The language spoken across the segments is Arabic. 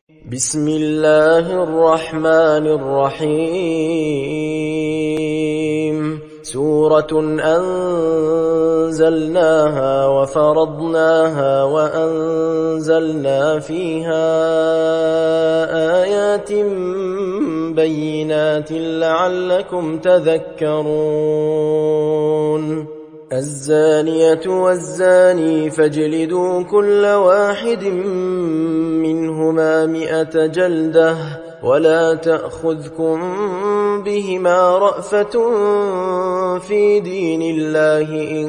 بسم الله الرحمن الرحيم. سورة أنزلناها وفرضناها وأنزلنا فيها آيات بينات لعلكم تذكرون. الزانية والزاني فاجلدوا كل واحد منهما 100 جلدة ولا تأخذكم بهما رأفة في دين الله إن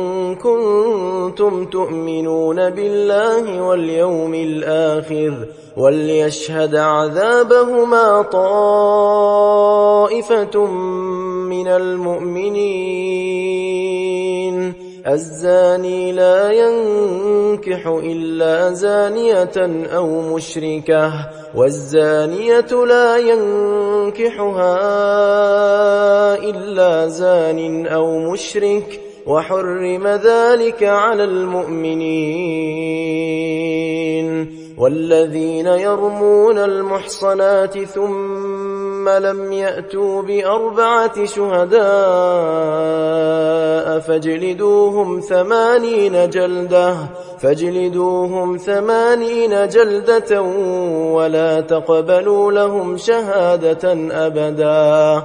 كنتم تؤمنون بالله واليوم الآخر وليشهد عذابهما طائفة من المؤمنين. الزاني لا ينكح إلا زانية أو مشركة والزانية لا ينكحها إلا زان أو مشرك وحرم ذلك على المؤمنين. والذين يرمون المحصنات ثم لم يأتوا ب4 شهداء فاجلدوهم 80 جلدة ولا تقبلوا لهم شهادة أبدا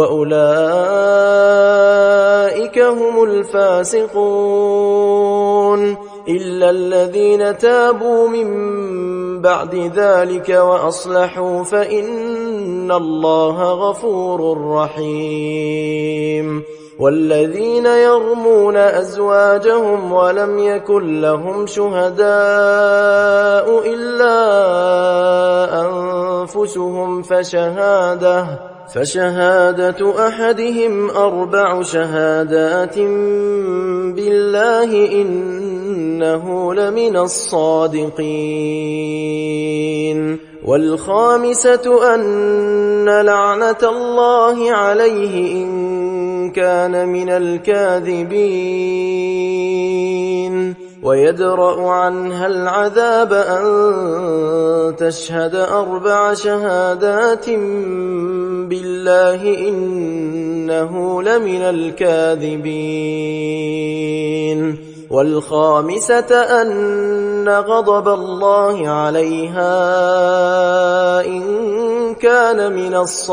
وأولئك هم الفاسقون إلا الذين تابوا من بعد ذلك وأصلحوا فإن الله غفور رحيم. والذين يرمون أزواجهم ولم يكن لهم شهداء إلا أنفسهم فشهادة أحدهم 4 شهادات بالله إنه لمن الصادقين. والخامسة أن لعنة الله عليه إن كان من الكاذبين ويدرأ عنها العذاب أن تشهد 4 شهادات بالله إنه لمن الكاذبين. والخامسة أن غضب الله عليها إن كان من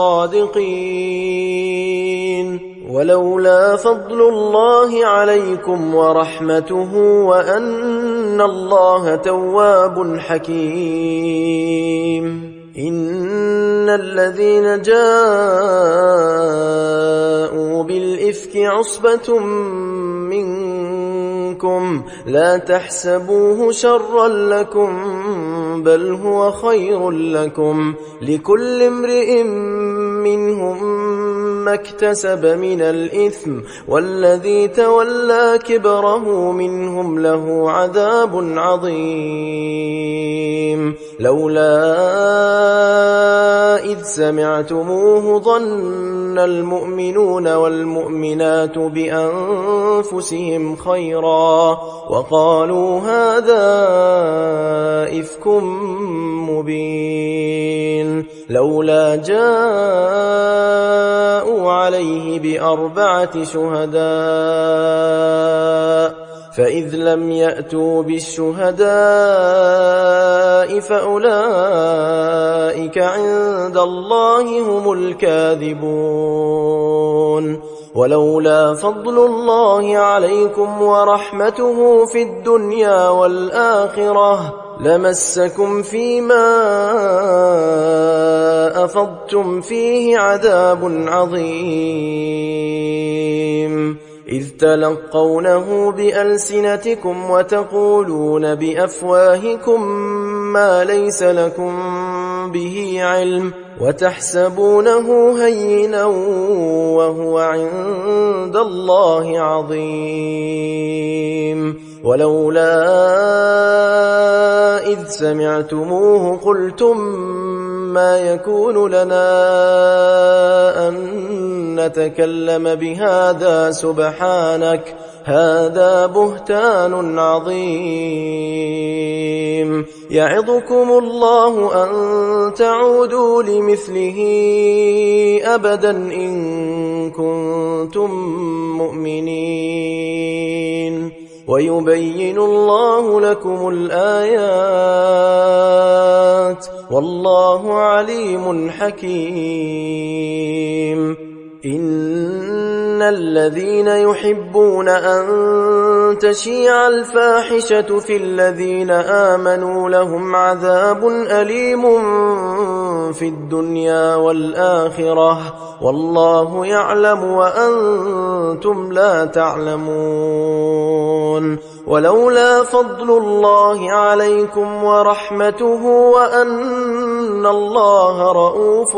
الصادقين. ولولا فضل الله عليكم ورحمته وأن الله تواب حكيم. إن الذين جاءوا بالإفك عصبة منكم لا تحسبوه شرا لكم بل هو خير لكم لكل امرئ منهم ما اكتسب من الإثم والذي تولى كبره منهم له عذاب عظيم. لولا إذ سمعتموه ظن المؤمنون والمؤمنات بأنفسهم خيرا وقالوا هذا إفك مبين. لولا جاءوا عليه ب4 شهداء فإذ لم يأتوا بالشهداء فأولئك عند الله هم الكاذبون. ولولا فضل الله عليكم ورحمته في الدنيا والآخرة لمسكم فيما أفضتم فيه عذاب عظيم إذ تلقونه بألسنتكم وتقولون بأفواهكم ما ليس لكم به علم وتحسبونه هينا وهو عند الله عظيم. ولولا إذ سمعتموه قلتم ما يكون لنا أن نتكلم بهذا هذا بهتان عظيم. يعظكم الله أن تعودوا لمثله أبدا إن كنتم مؤمنين. ويبين الله لكم الآيات والله عليم حكيم. إن الذين يحبون أن تشيع الفاحشة في الذين آمنوا لهم عذاب أليم في الدنيا والآخرة والله يعلم وأنتم لا تعلمون. ولولا فضل الله عليكم ورحمته وأن الله رؤوف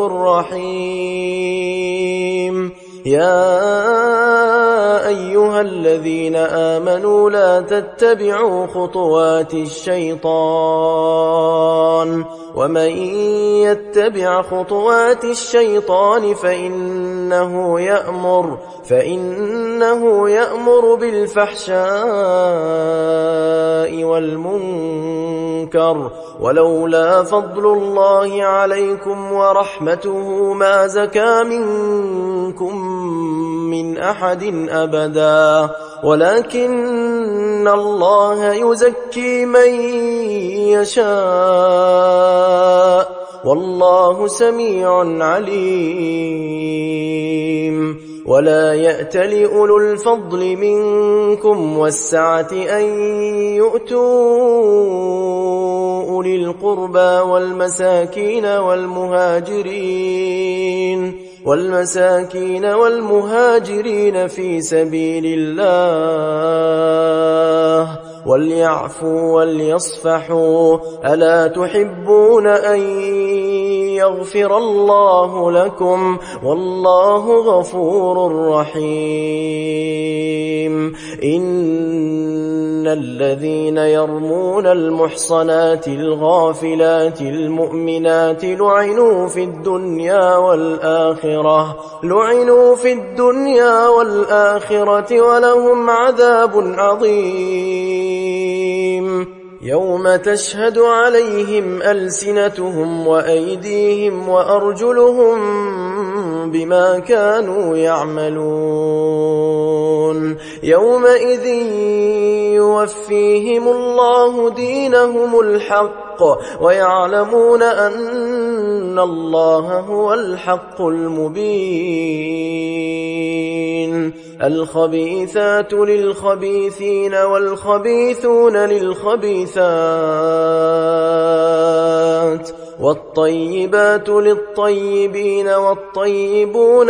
رحيم. يا أيها الذين آمنوا لا تتبعوا خطوات الشيطان ومن يتبع خطوات الشيطان فإنه يأمر بالفحشاء والمنكر. ولولا فضل الله عليكم ورحمته ما زكى منكم من أحد أبدا ولكن الله يزكي من يشاء والله سميع عليم. ولا يأتل أولو الفضل منكم والسعة أن يؤتوا أولي القربى والمساكين والمهاجرين في سبيل الله وليعفوا وليصفحوا. ألا تحبون أن يغفر الله لكم والله غفور رحيم. إن الذين يرمون المحصنات الغافلات المؤمنات لعنوا في الدنيا والآخرة ولهم عذاب عظيم. يوم تشهد عليهم ألسنتهم وأيديهم وأرجلهم بما كانوا يعملون. يومئذ يوفيهم الله دينهم الحق ويعلمون أن الله هو الحق المبين. الخبيثات للخبيثين والخبيثون للخبيثات والطيبات للطيبين والطيبون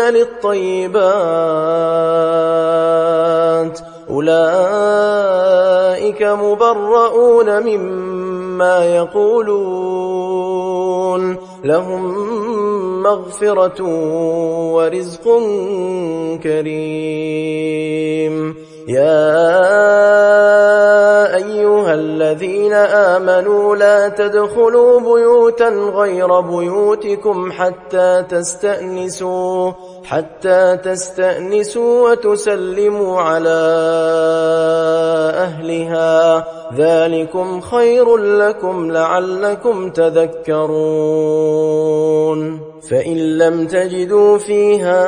للطيبات أولئك مبرؤون مما يقولون لهم مغفرة ورزق كريم. يا أيها الذين آمنوا لا تدخلوا بيوتا غير بيوتكم حتى تستأنسوا وتسلموا على أهلها ذلكم خير لكم لعلكم تذكرون. فإن لم تجدوا فيها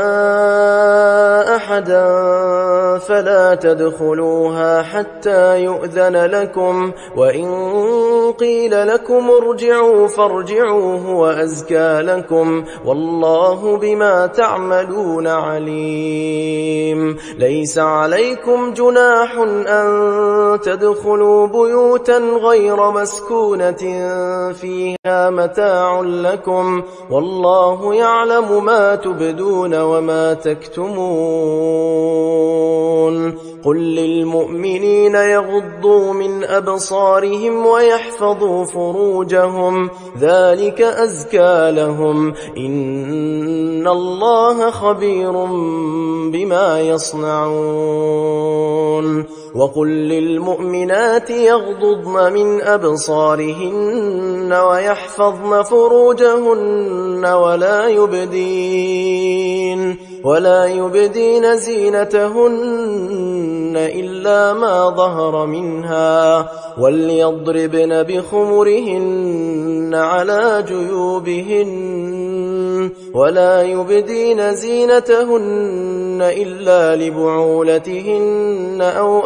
أحدا فلا تدخلوها حتى يؤذن لكم وإن قيل لكم ارجعوا فارجعوا هو أزكى لكم والله بما تعملون عليم. ليس عليكم جناح أن تدخلوا بيوتا غير مسكونة فيها متاع لكم والله يعلم ما تبدون وما تكتمون. قل للمؤمنين يغضوا من أبصارهم ويحفظوا فروجهم ذلك أزكى لهم إن الله خبير بما يصنعون. وقل للمؤمنات يغضضن من أبصارهن ويحفظن فروجهن ولا يبدين زينتهن إلا ما ظهر منها وليضربن بخمرهن على جيوبهن ولا يبدين زينتهن إلا لبعولتهن أو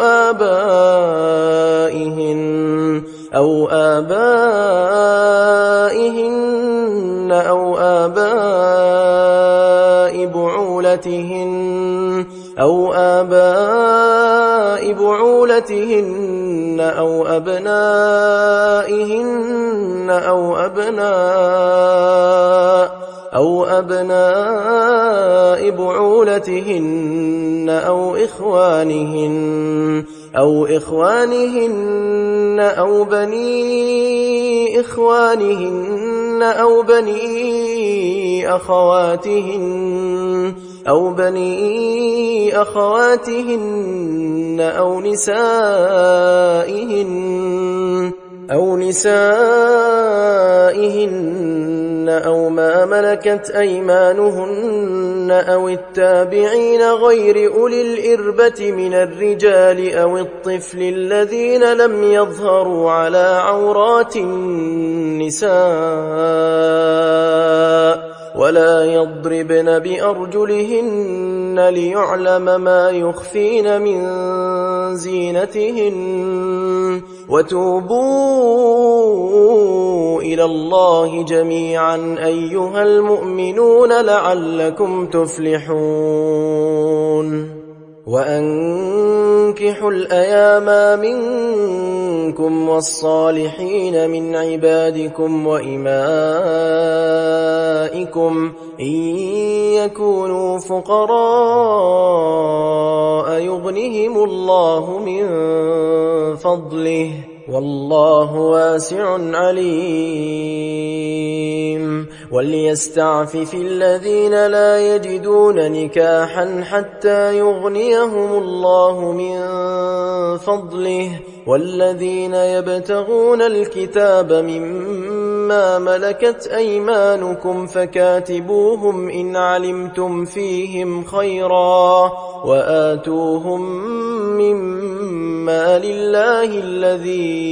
آبائهن أو آباء بعولتهن أو أبنائهن أو أبناء بعولتهن أو إخوانهن أو بني إخوانهن أو بني أخواتهن أو نسائهن أو ما ملكت أيمانهن أو التابعين غير أولي الإربة من الرجال أو الطفل الذين لم يظهروا على عورات النساء ولا يضربن بأرجلهن ليعلم ما يخفين من زينتهن وتوبوا إلى الله جميعا أيها المؤمنون لعلكم تفلحون وأنكحوا الأيام منكم والصالحين من عبادكم وإمائكم إن يكونوا فقراء يغنهم الله من فضله والله واسع عليم وليستعفف الذين لا يجدون نكاحا حتى يغنيهم الله من فضله والذين يبتغون الكتاب مما ملكت أيمانكم فكاتبوهم إن علمتم فيهم خيرا وآتوهم مما لله الذي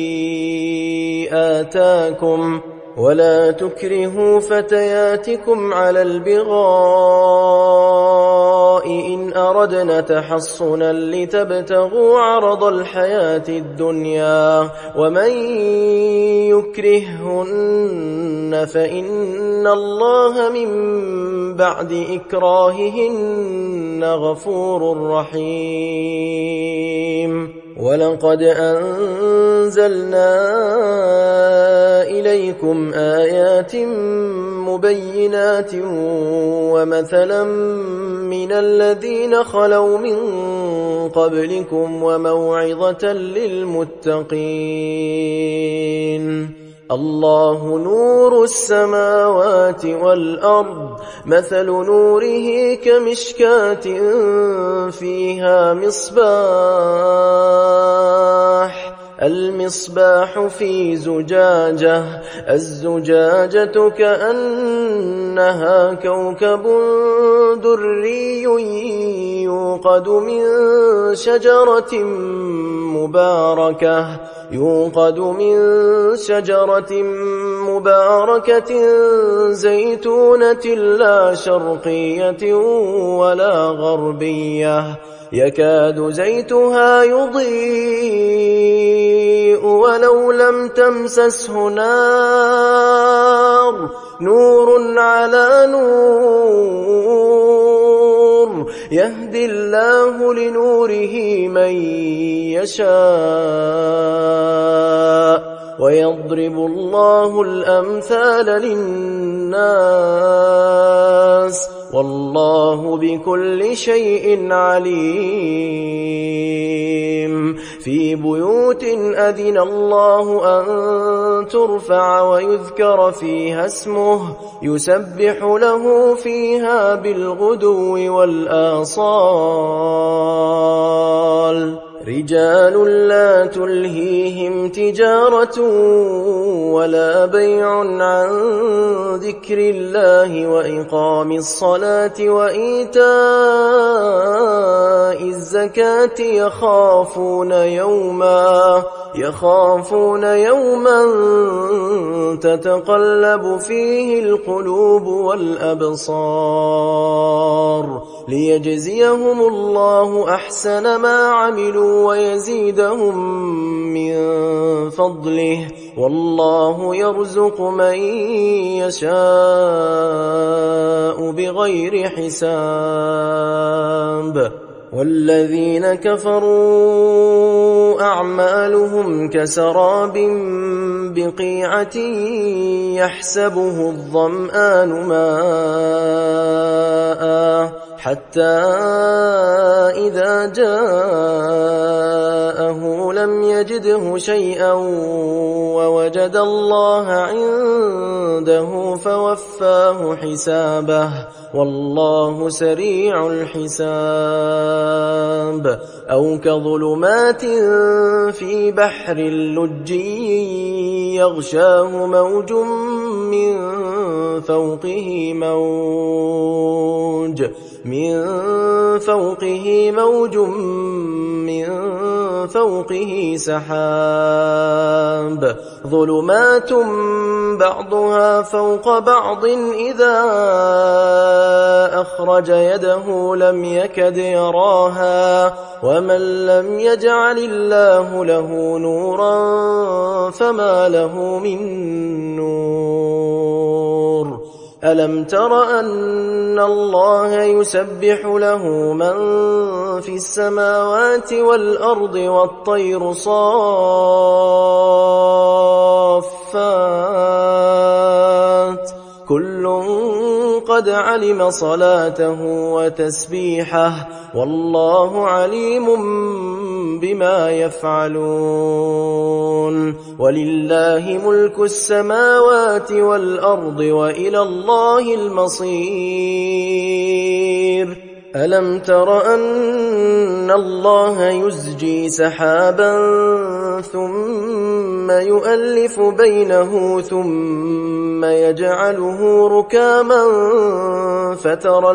آتاكم ولا تكرهوا فتياتكم على البغاء إن أردنا تحصنا لتبتغوا عرض الحياة الدنيا ومن يكرههن فإن الله من بعد إكراههن غفور رحيم ولقد أنزلنا إليكم آيات مبينات ومثلا من الذين خلوا من قبلكم وموعظة للمتقين الله نور السماوات والأرض مثل نوره كمشكاة فيها المصباح في زجاجة الزجاجة كأنها كوكب دري يوقد من شجرة مباركة زيتونة لا شرقية ولا غربية يكاد زيتها يضيء ولو لم تمسسه نار نور على نور يهدي الله لنوره من يشاء ويضرب الله الأمثال للناس والله بكل شيء عليم في بيوت أذن الله أن ترفع ويذكر فيها اسمه يسبح له فيها بالغدو والآصال رجال لا تلهيهم تجارة ولا بيع عن ذكر الله وإقام الصلاة وإيتاء الزكاة يخافون يوما تتقلب فيه القلوب والأبصار ليجزيهم الله أحسن ما عملوا ويزيدهم من فضله والله يرزق من يشاء بغير حساب. والذين كفروا أعمالهم كسراب بقيعة يحسبه الظمآن ماء حتى إذا جاءه لم يجده شيئا ووجد الله عنده فوفاه حسابه والله سريع الحساب. أو كظلمات في بحر لجي يغشاه موج من فوقه سحاب ظلمات بعضها فوق بعض إذا أخرج يده لم يكد يراها ومن لم يجعل الله له نورا فما له من نور. ألم تر أن الله يسبح له من في السماوات والأرض والطير صافات كل قد علم صلاته وتسبيحه والله عليم بما يفعلون. ولله ملك السماوات والأرض وإلى الله المصير. ألم تر أن الله يزجي سحابا ثم يؤلف بينه ثم يجعله ركاما فترى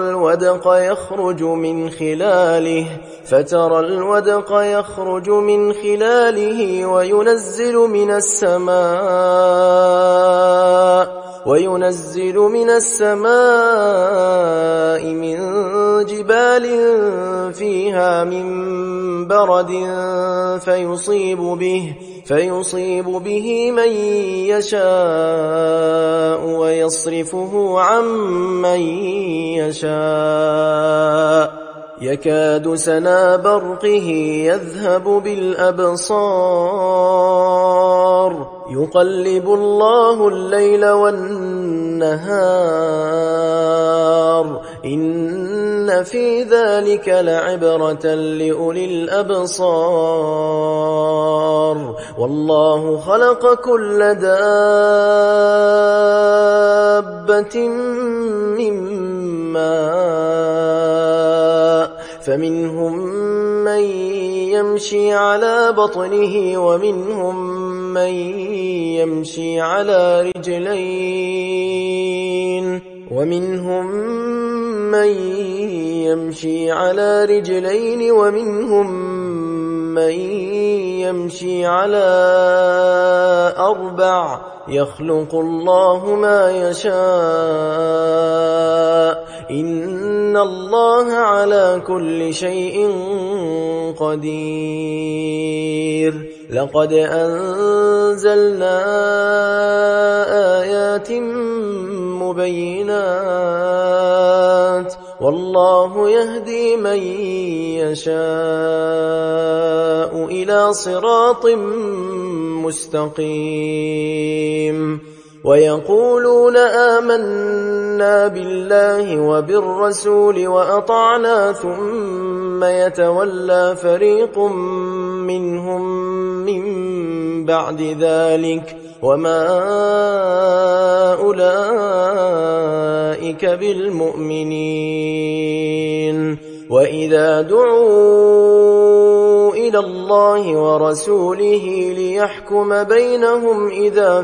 الودق يخرج من خلاله وينزل من السماء من جبال فيها من برد فيصيب به من يشاء ويصرفه عن من يشاء يكاد سنا برقه يذهب بالأبصار يقلب الله الليل والنهار إن في ذلك لعبرة لأولي الأبصار. والله خلق كل دابة من ماء فمنهم من يمشي على بطنه ومنهم من يمشي على رجلين ومنهم من يمشي على أربع يخلق الله ما يشاء إن الله على كل شيء قدير. لقد أنزلنا آيات مبينات والله يهدي من يشاء إلى صراط مستقيم. ويقولون آمنا بالله وبالرسول وأطعنا ثم يتولى فريق منهم من بعد ذلك وما أولئك بالمؤمنين. وإذا دعوا إلى إلى الله ورسوله ليحكم بينهم إذا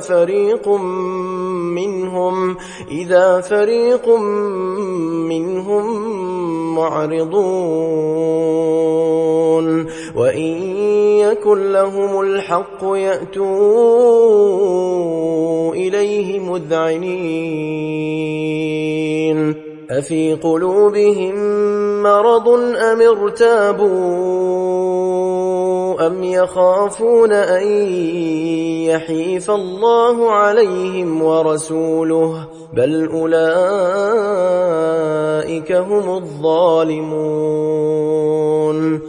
فريق منهم معرضون وإن يكن لهم الحق يأتوا إليه مذعنين أفي قلوبهم مرض أم ارتابوا أم يخافون أن يحيف الله عليهم ورسوله بل أولئك هم الظالمون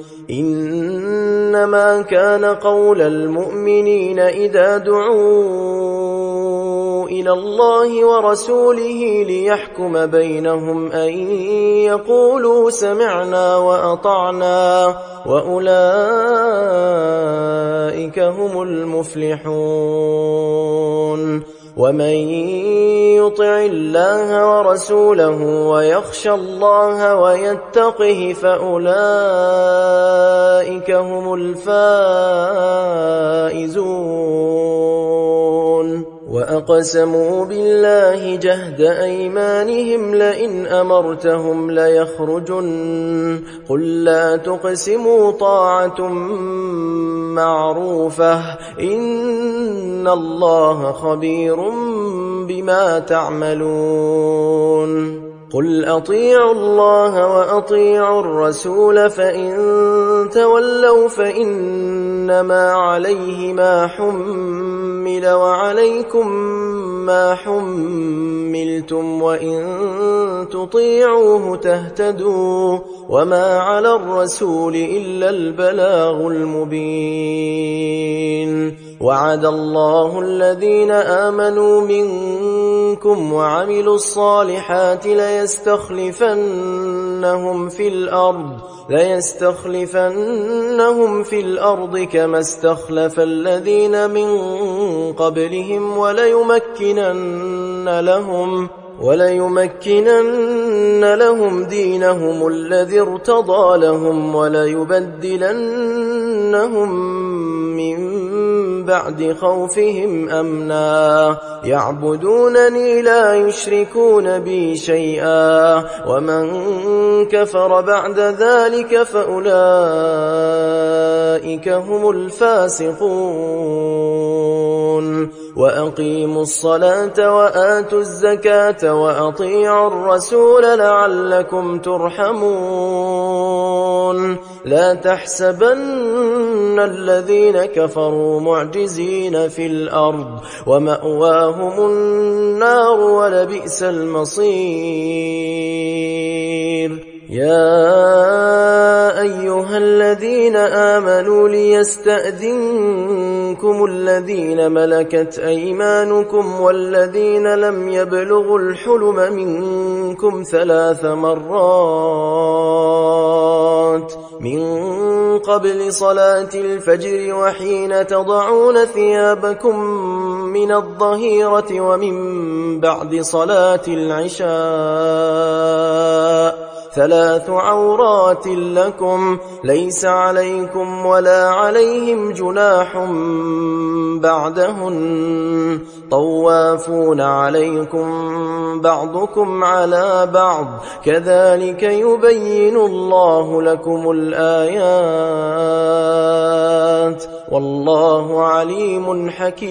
إنما كان قول المؤمنين إذا دعوا إلى الله ورسوله ليحكم بينهم أن يقولوا سمعنا وأطعنا وأولئك هم المفلحون ومن يطع الله ورسوله ويخشى الله ويتقه فأولئك هم الفائزون وأقسموا بالله جهد أيمانهم لئن أمرتهم ليخرجن قل لا تقسموا طاعة معروفة إن الله خبير بما تعملون قل أطيعوا الله وأطيعوا الرسول فإن تولوا فإنما عليه ما حمل وعليكم ما حملتم وإن تطيعوه تهتدوا وما على الرسول إلا البلاغ المبين وعد الله الذين آمنوا منكم وعملوا الصالحات ليستخلفنهم في الأرض كما استخلف الذين من قبلهم وليمكنن لهم دينهم الذي ارتضى لهم وليبدلنهم من بعد خوفهم أمنا يعبدونني لا يشركون بي شيئا ومن كفر بعد ذلك فأولئك هم الفاسقون وأقيموا الصلاة وآتوا الزكاة وأطيعوا الرسول لعلكم ترحمون لا تحسبن الذين كفروا معجزين في الأرض ومأواهم النار ولبئس المصير يا أيها الذين آمنوا ليستأذنكم الذين ملكت أيمانكم والذين لم يبلغوا الحلم منكم 3 مرات من قبل صلاة الفجر وحين تضعون ثيابكم من الظهيرة ومن بعد صلاة العشاء 3 عورات لكم ليس عليكم ولا عليهم جناح بعدهن طوافون عليكم بعضكم على بعض كذلك يبين الله لكم الآيات والله عليم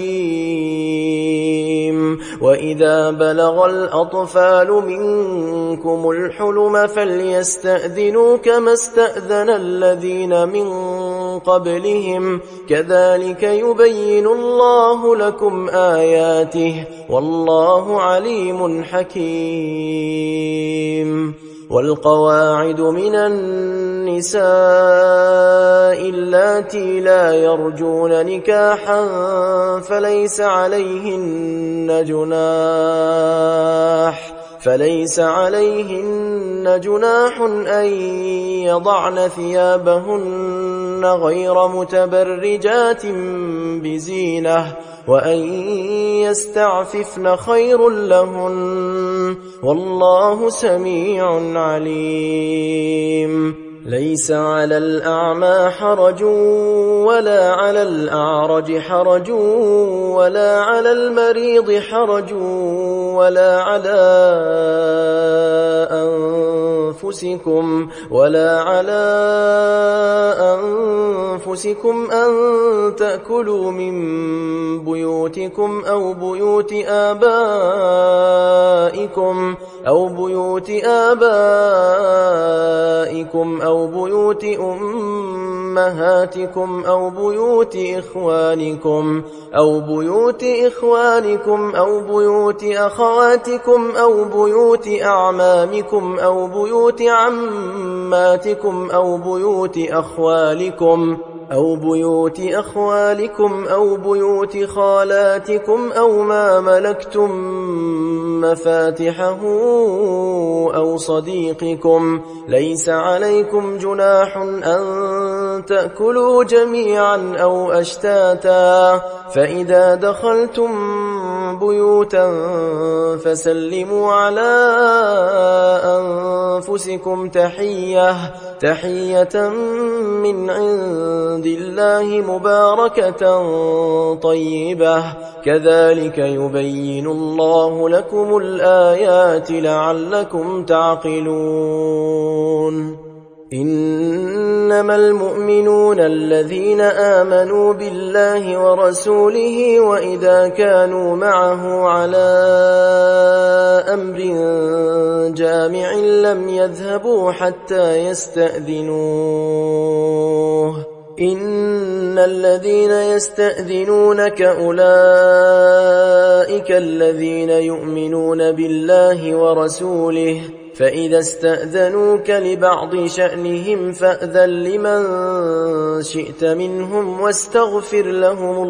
حكيم وإذا بلغ الأطفال منكم الحلم فليستأذنوا كما استأذن الذين من قبلهم كذلك يبين الله لكم آياته والله عليم حكيم والقواعد من النساء اللاتي لا يرجون نكاحا فليس عليهن جناح أن يضعن ثيابهن غير متبرجات بزينة وأن يستعففن خير لهن والله سميع عليم ليس على الأعمى حرج ولا على الأعرج حرج ولا على المريض حرج ولا على أنفسكم أن تأكلوا من بيوتكم أو بيوت آبائكم أو بيوت أمهاتكم أو بيوت إخوانكم أو بيوت أخواتكم أو بيوت أعمامكم أو بيوت عماتكم أو بيوت أخوالكم أو بيوت خالاتكم أو ما ملكتم مفاتحه أو صديقكم. ليس عليكم جناح أن تأكلوا جميعا أو أشتاتا، فإذا دخلتم بيوتا فسلموا على أنفسكم تحية من عند الله مباركة طيبة، كذلك يبين الله لكم الآيات لعلكم تعقلون. إنما المؤمنون الذين آمنوا بالله ورسوله وإذا كانوا معه على أمر جامع لم يذهبوا حتى يستأذنوه. إن الذين يستأذنونك أولئك الذين يؤمنون بالله ورسوله، فإذا استأذنوك لبعض شأنهم فأذن لمن شئت منهم واستغفر لهم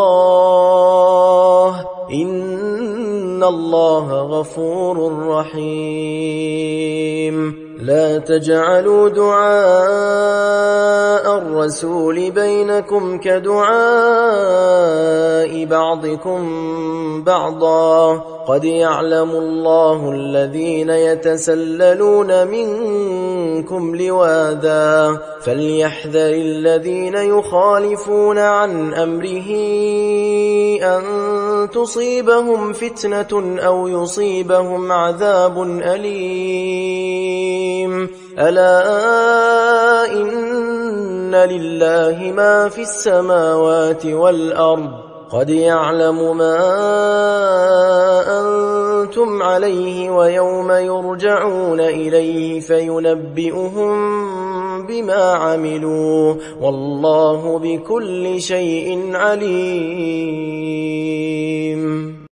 الله، إن الله غفور رحيم. لا تجعلوا دعاء الرسول بينكم كدعاء بعضكم بعضا، قد يعلم الله الذين يتسللون منكم لواذا، فليحذر الذين يخالفون عن أمره أن تصيبهم فتنة أو يصيبهم عذاب أليم. ألا إن لله ما في السماوات والأرض، قد يعلم ما أنتم عليه ويوم يرجعون إليه فينبئهم بما عملوا، والله بكل شيء عليم.